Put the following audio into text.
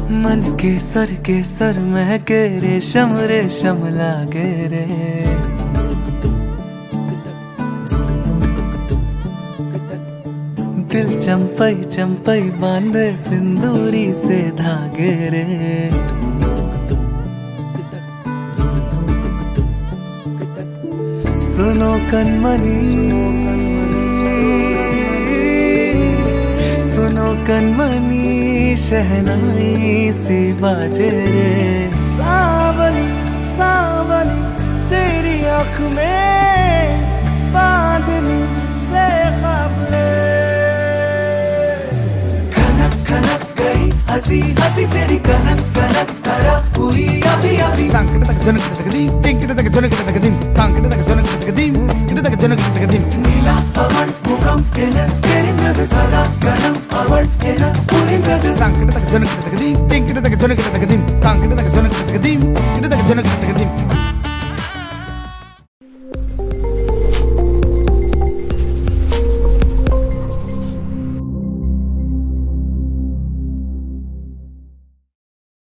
मन के सर महके रेशम रेशम लागे रे। दिल चंपई चंपई बांधे सिंदूरी से धागे रे। सुनो कनमनी, सुनो कनमनी शहनाई सी बाजे रे। सावली सावली तेरी आँख में बांधनी से ख्वाब रे। खनक खनक गई हंसी हंसी तेरी कनक कनक धरा हुई अभी अभी। नीला पवन मुखम तेरिंगद सदा गणम अवल पुरिंगद।